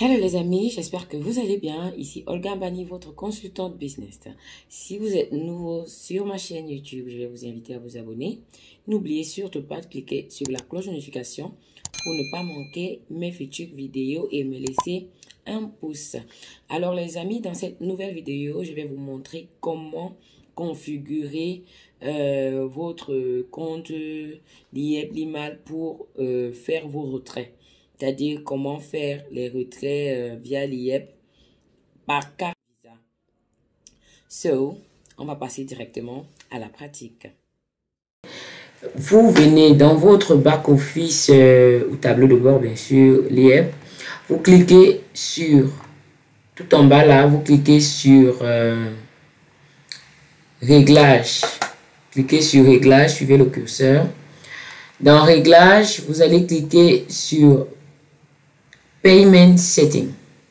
Hello les amis, j'espère que vous allez bien. Ici Olga Bani, votre consultante business. Si vous êtes nouveau sur ma chaîne YouTube, je vais vous inviter à vous abonner. N'oubliez surtout pas de cliquer sur la cloche de notification pour ne pas manquer mes futures vidéos et me laisser un pouce. Alors les amis, dans cette nouvelle vidéo, je vais vous montrer comment configurer votre compte l'IEP Limal pour faire vos retraits. C'est-à-dire comment faire les retraits via l'IEP par carte Visa. On va passer directement à la pratique. Vous venez dans votre back-office ou tableau de bord, bien sûr, l'IEP. Vous cliquez sur, tout en bas là, vous cliquez sur Réglages. Cliquez sur Réglages, suivez le curseur. Dans Réglages, vous allez cliquer sur Payment Setting.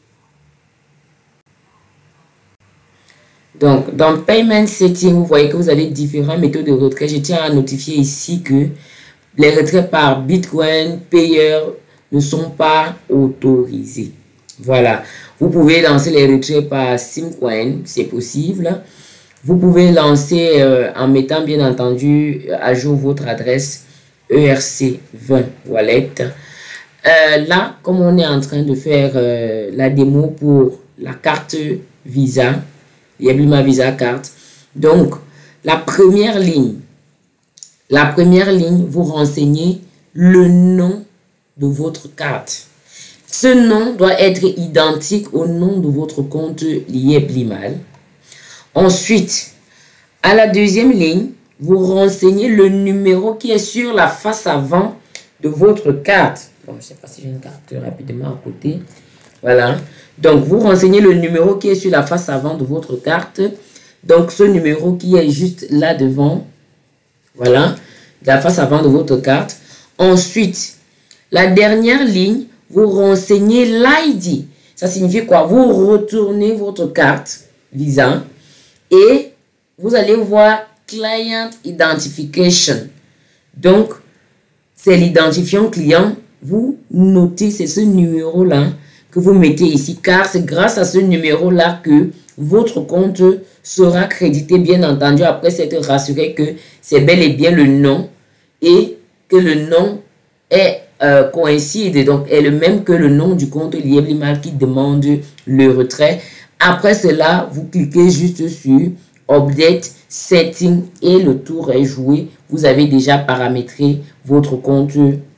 Donc, dans Payment Setting, vous voyez que vous avez différentes méthodes de retrait. Je tiens à notifier ici que les retraits par Bitcoin Payer ne sont pas autorisés. Voilà. Vous pouvez lancer les retraits par Simcoin, c'est possible. Vous pouvez lancer en mettant bien entendu à jour votre adresse ERC20 Wallet. Là, comme on est en train de faire la démo pour la carte Visa, l'IEP Limal Visa carte. Donc, la première ligne, vous renseignez le nom de votre carte. Ce nom doit être identique au nom de votre compte l'IEP Limal. Ensuite, à la deuxième ligne, vous renseignez le numéro qui est sur la face avant de votre carte. Bon, je ne sais pas si j'ai une carte rapidement à côté. Voilà. Donc, vous renseignez le numéro qui est sur la face avant de votre carte. Donc, ce numéro qui est juste là devant. Voilà. La face avant de votre carte. Ensuite, la dernière ligne, vous renseignez l'ID. Ça signifie quoi? Vous retournez votre carte Visa et vous allez voir Client Identification. Donc, c'est l'identifiant client. Vous notez, c'est ce numéro-là que vous mettez ici, car c'est grâce à ce numéro-là que votre compte sera crédité, bien entendu, après s'être rassuré que c'est bel et bien le nom et que le nom est coïncide, donc est le même que le nom du compte l'IEP Limal qui demande le retrait. Après cela, vous cliquez juste sur Update Setting et le tour est joué. Vous avez déjà paramétré votre compte,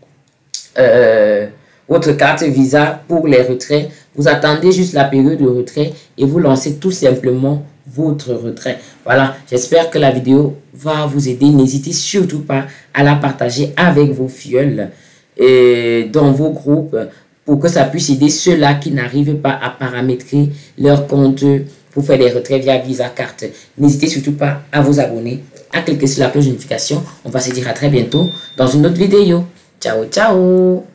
votre carte Visa pour les retraits. Vous attendez juste la période de retrait et vous lancez tout simplement votre retrait. Voilà, j'espère que la vidéo va vous aider. N'hésitez surtout pas à la partager avec vos fioles et dans vos groupes pour que ça puisse aider ceux-là qui n'arrivent pas à paramétrer leur compte pour faire des retraits via Visa carte. N'hésitez surtout pas à vous abonner, à cliquer sur la cloche de notification. On va se dire à très bientôt dans une autre vidéo. Ciao, ciao!